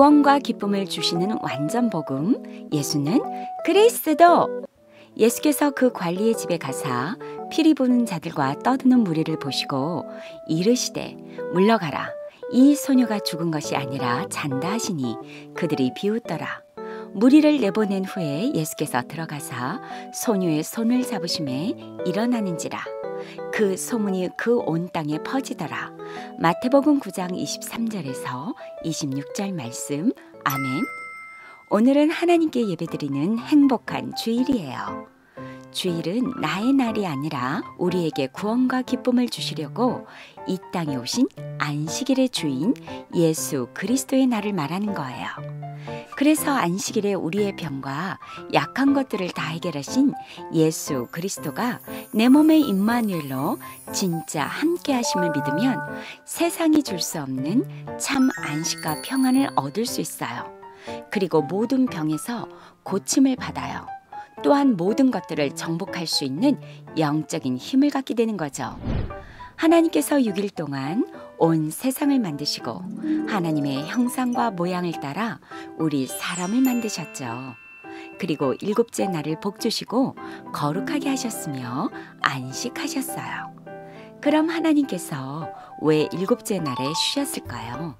구원과 기쁨을 주시는 완전 복음, 예수는 그리스도! 예수께서 그 관리의 집에 가사 피리 부는 자들과 떠드는 무리를 보시고 이르시되 물러가라. 이 소녀가 죽은 것이 아니라 잔다 하시니 그들이 비웃더라. 무리를 내보낸 후에 예수께서 들어가사 소녀의 손을 잡으심에 일어나는지라. 그 소문이 그 온 땅에 퍼지더라. 마태복음 9장 23절에서 26절 말씀. 아멘. 오늘은 하나님께 예배드리는 행복한 주일이에요. 주일은 나의 날이 아니라 우리에게 구원과 기쁨을 주시려고 이 땅에 오신 안식일의 주인 예수 그리스도의 날을 말하는 거예요. 그래서 안식일에 우리의 병과 약한 것들을 다 해결하신 예수 그리스도가 내 몸의 임마누엘로 진짜 함께 하심을 믿으면 세상이 줄 수 없는 참 안식과 평안을 얻을 수 있어요. 그리고 모든 병에서 고침을 받아요. 또한 모든 것들을 정복할 수 있는 영적인 힘을 갖게 되는 거죠. 하나님께서 6일 동안 온 세상을 만드시고 하나님의 형상과 모양을 따라 우리 사람을 만드셨죠. 그리고 7째 날을 복주시고 거룩하게 하셨으며 안식하셨어요. 그럼 하나님께서 왜 7째 날에 쉬셨을까요?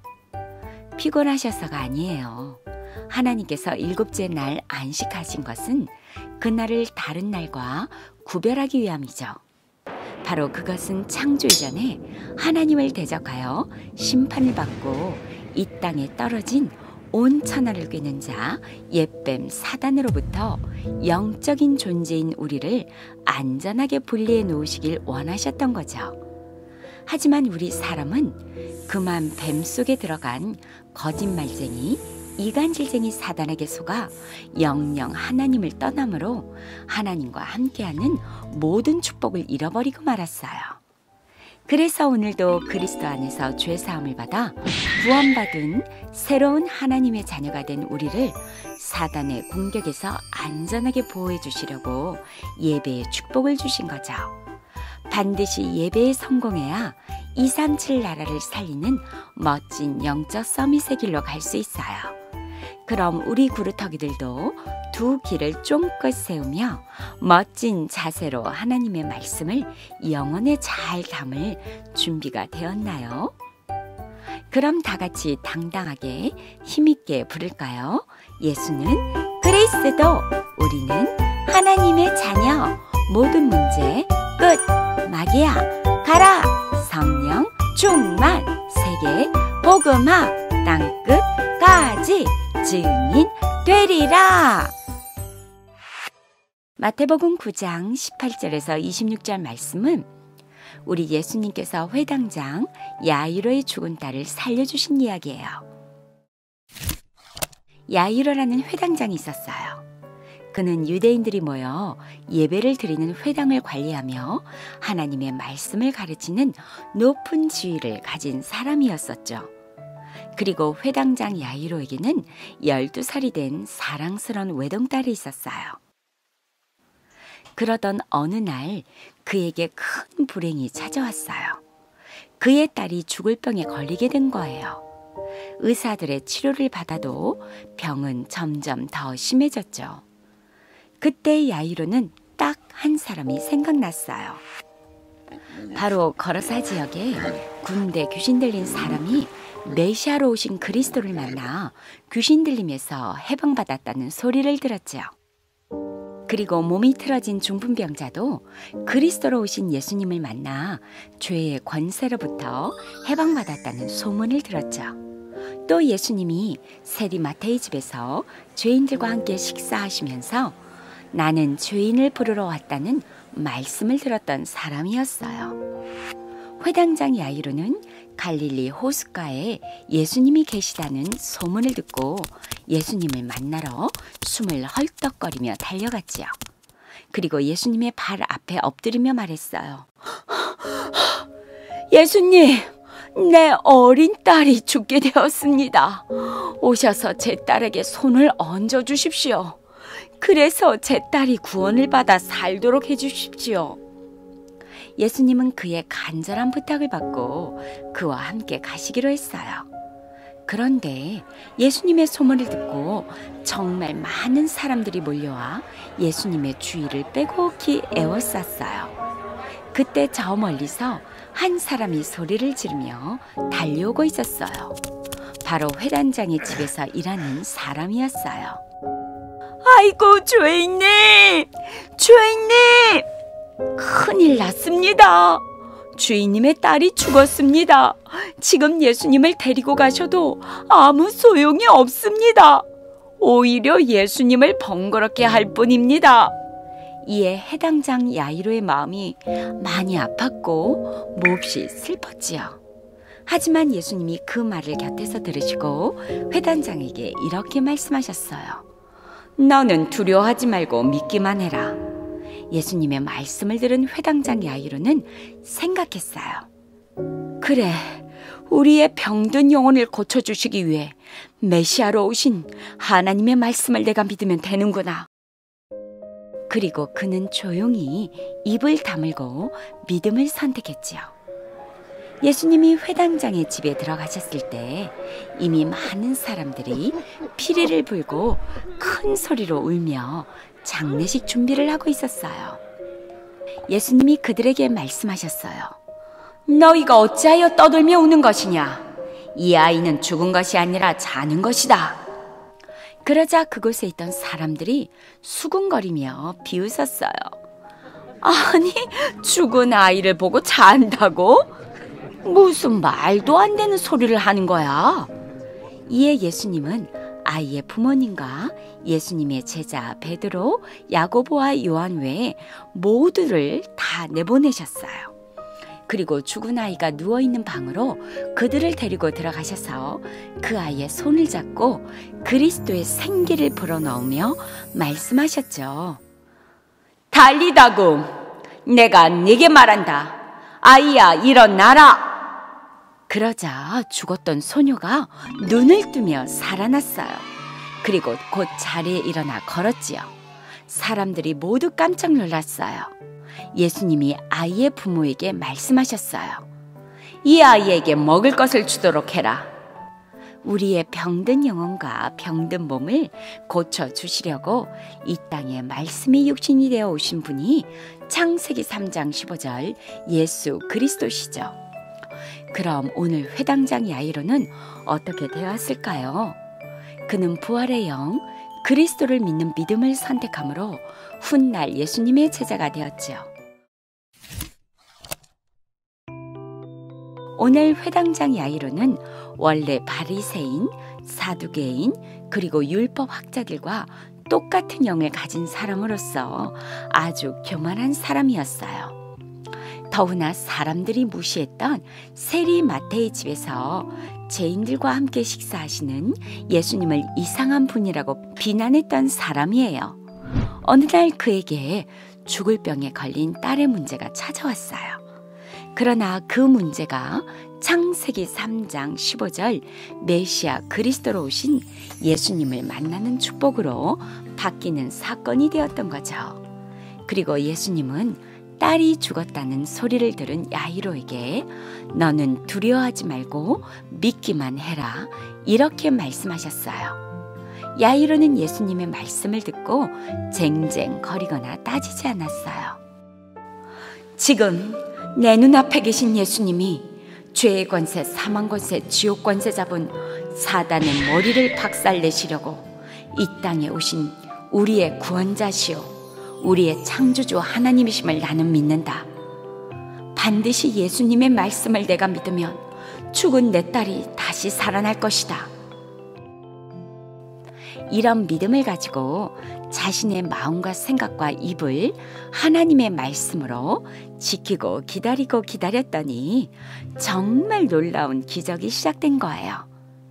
피곤하셔서가 아니에요. 하나님께서 7째 날 안식하신 것은 그날을 다른 날과 구별하기 위함이죠. 바로 그것은 창조 이전에 하나님을 대적하여 심판을 받고 이 땅에 떨어진 온 천하를 꿰는 자 옛뱀 사단으로부터 영적인 존재인 우리를 안전하게 분리해 놓으시길 원하셨던 거죠. 하지만 우리 사람은 그만 뱀 속에 들어간 거짓말쟁이 이간질쟁이 사단에게 속아 영영 하나님을 떠남으로 하나님과 함께하는 모든 축복을 잃어버리고 말았어요. 그래서 오늘도 그리스도 안에서 죄사함을 받아 구원받은 새로운 하나님의 자녀가 된 우리를 사단의 공격에서 안전하게 보호해 주시려고 예배의 축복을 주신 거죠. 반드시 예배에 성공해야 237 나라를 살리는 멋진 영적 서밋의 길로 갈 수 있어요. 그럼 우리 구루터기들도 두 귀를 쫑긋 세우며 멋진 자세로 하나님의 말씀을 영혼에 잘 담을 준비가 되었나요? 그럼 다 같이 당당하게 힘있게 부를까요? 예수는 그리스도, 우리는 하나님의 자녀, 모든 문제 끝, 마귀야 가라, 성령 충만, 세계 복음화, 땅끝까지 증인 되리라. 마태복음 9장 18절에서 26절 말씀은 우리 예수님께서 회당장 야이로의 죽은 딸을 살려주신 이야기예요. 야이로라는 회당장이 있었어요. 그는 유대인들이 모여 예배를 드리는 회당을 관리하며 하나님의 말씀을 가르치는 높은 지위를 가진 사람이었었죠. 그리고 회당장 야이로에게는 12살이 된 사랑스러운 외동딸이 있었어요. 그러던 어느 날 그에게 큰 불행이 찾아왔어요. 그의 딸이 죽을 병에 걸리게 된 거예요. 의사들의 치료를 받아도 병은 점점 더 심해졌죠. 그때 야이로는 딱 한 사람이 생각났어요. 바로 거라사 지역에 군대 귀신 들린 사람이 메시아로 오신 그리스도를 만나 귀신 들림에서 해방받았다는 소리를 들었죠. 그리고 몸이 틀어진 중풍병자도 그리스도로 오신 예수님을 만나 죄의 권세로부터 해방받았다는 소문을 들었죠. 또 예수님이 세리 마태의 집에서 죄인들과 함께 식사하시면서 나는 죄인을 부르러 왔다는 말씀을 들었던 사람이었어요. 회당장 야이로는 갈릴리 호숫가에 예수님이 계시다는 소문을 듣고 예수님을 만나러 숨을 헐떡거리며 달려갔지요. 그리고 예수님의 발 앞에 엎드리며 말했어요. 예수님, 내 어린 딸이 죽게 되었습니다. 오셔서 제 딸에게 손을 얹어 주십시오. 그래서 제 딸이 구원을 받아 살도록 해주십시오. 예수님은 그의 간절한 부탁을 받고 그와 함께 가시기로 했어요. 그런데 예수님의 소문을 듣고 정말 많은 사람들이 몰려와 예수님의 주의를 빼곡히 에워쌌어요. 그때 저 멀리서 한 사람이 소리를 지르며 달려오고 있었어요. 바로 회단장의 집에서 일하는 사람이었어요. 아이고, 주인님! 주인님! 큰일 났습니다. 주인님의 딸이 죽었습니다. 지금 예수님을 데리고 가셔도 아무 소용이 없습니다. 오히려 예수님을 번거롭게 할 뿐입니다. 이에 해당장 야이로의 마음이 많이 아팠고 몹시 슬펐지요. 하지만 예수님이 그 말을 곁에서 들으시고 회단장에게 이렇게 말씀하셨어요. 너는 두려워하지 말고 믿기만 해라. 예수님의 말씀을 들은 회당장 야이로는 생각했어요. 그래, 우리의 병든 영혼을 고쳐주시기 위해 메시아로 오신 하나님의 말씀을 내가 믿으면 되는구나. 그리고 그는 조용히 입을 다물고 믿음을 선택했지요. 예수님이 회당장의 집에 들어가셨을 때 이미 많은 사람들이 피리를 불고 큰 소리로 울며 장례식 준비를 하고 있었어요. 예수님이 그들에게 말씀하셨어요. 너희가 어찌하여 떠들며 우는 것이냐? 이 아이는 죽은 것이 아니라 자는 것이다. 그러자 그곳에 있던 사람들이 수군거리며 비웃었어요. 아니, 죽은 아이를 보고 잔다고? 무슨 말도 안 되는 소리를 하는 거야? 이에 예수님은 아이의 부모님과 예수님의 제자 베드로, 야고보와 요한 외에 모두를 다 내보내셨어요. 그리고 죽은 아이가 누워있는 방으로 그들을 데리고 들어가셔서 그 아이의 손을 잡고 그리스도의 생기를 불어넣으며 말씀하셨죠. 달리다굼, 내가 네게 말한다. 아이야, 일어나라. 그러자 죽었던 소녀가 눈을 뜨며 살아났어요. 그리고 곧 자리에 일어나 걸었지요. 사람들이 모두 깜짝 놀랐어요. 예수님이 아이의 부모에게 말씀하셨어요. 이 아이에게 먹을 것을 주도록 해라. 우리의 병든 영혼과 병든 몸을 고쳐주시려고 이 땅에 말씀이 육신이 되어 오신 분이 창세기 3장 15절 예수 그리스도시죠. 그럼 오늘 회당장 야이로는 어떻게 되었을까요? 그는 부활의 영 그리스도를 믿는 믿음을 선택함으로 훗날 예수님의 제자가 되었지요. 오늘 회당장 야이로는 원래 바리새인, 사두개인, 그리고 율법학자들과 똑같은 영을 가진 사람으로서 아주 교만한 사람이었어요. 더구나 사람들이 무시했던 세리 마태의 집에서 죄인들과 함께 식사하시는 예수님을 이상한 분이라고 비난했던 사람이에요. 어느 날 그에게 죽을 병에 걸린 딸의 문제가 찾아왔어요. 그러나 그 문제가 창세기 3장 15절 메시아 그리스도로 오신 예수님을 만나는 축복으로 바뀌는 사건이 되었던 거죠. 그리고 예수님은 딸이 죽었다는 소리를 들은 야이로에게 너는 두려워하지 말고 믿기만 해라 이렇게 말씀하셨어요. 야이로는 예수님의 말씀을 듣고 쟁쟁거리거나 따지지 않았어요. 지금 내 눈앞에 계신 예수님이 죄의 권세, 사망 권세, 지옥 권세 잡은 사단의 머리를 박살내시려고 이 땅에 오신 우리의 구원자시오 우리의 창조주 하나님이심을 나는 믿는다. 반드시 예수님의 말씀을 내가 믿으면 죽은 내 딸이 다시 살아날 것이다. 이런 믿음을 가지고 자신의 마음과 생각과 입을 하나님의 말씀으로 지키고 기다리고 기다렸더니 정말 놀라운 기적이 시작된 거예요.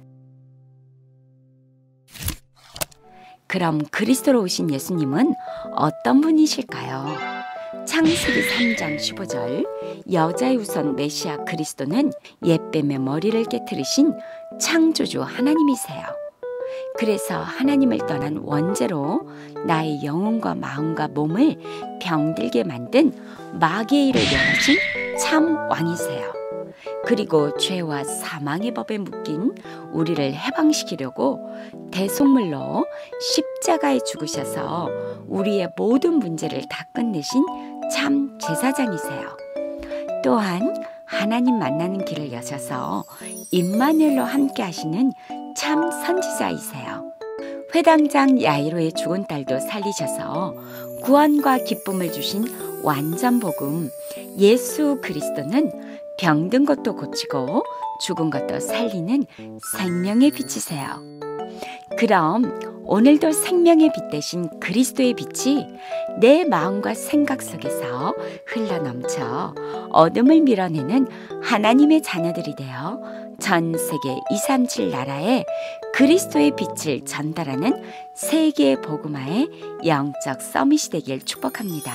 그럼 그리스도로 오신 예수님은 어떤 분이실까요? 창세기 3장 15절 여자의 우선 메시아 그리스도는 옛뱀의 머리를 깨트리신 창조주 하나님이세요. 그래서 하나님을 떠난 원죄로 나의 영혼과 마음과 몸을 병들게 만든 마귀의 일을 면하신 참 왕이세요. 그리고 죄와 사망의 법에 묶인 우리를 해방시키려고 대속물로 십자가에 죽으셔서 우리의 모든 문제를 다 끝내신 참 제사장이세요. 또한 하나님 만나는 길을 여셔서 임마누엘로 함께 하시는 참 선지자이세요. 회당장 야이로의 죽은 딸도 살리셔서 구원과 기쁨을 주신 완전 복음 예수 그리스도는 병든 것도 고치고 죽은 것도 살리는 생명의 빛이세요. 그럼 오늘도 생명의 빛 대신 그리스도의 빛이 내 마음과 생각 속에서 흘러넘쳐 어둠을 밀어내는 하나님의 자녀들이 되어 전 세계 237 나라에 그리스도의 빛을 전달하는 세계의 복음화의 영적 서밋이 되길 축복합니다.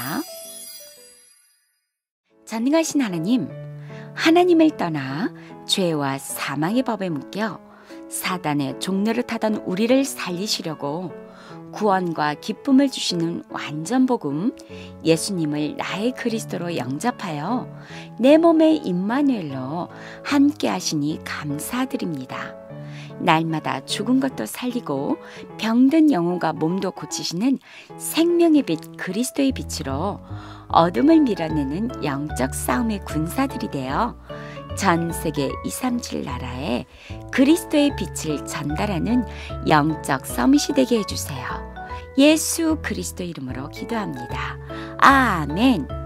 전능하신 하나님, 하나님을 떠나 죄와 사망의 법에 묶여 사단의 종로를 타던 우리를 살리시려고 구원과 기쁨을 주시는 완전 복음 예수님을 나의 그리스도로 영접하여 내 몸의 임마누엘로 함께 하시니 감사드립니다. 날마다 죽은 것도 살리고 병든 영혼과 몸도 고치시는 생명의 빛 그리스도의 빛으로 어둠을 밀어내는 영적 싸움의 군사들이 되어 전 세계 237 나라에 그리스도의 빛을 전달하는 영적 서밋이 되게 해주세요. 예수 그리스도 이름으로 기도합니다. 아멘.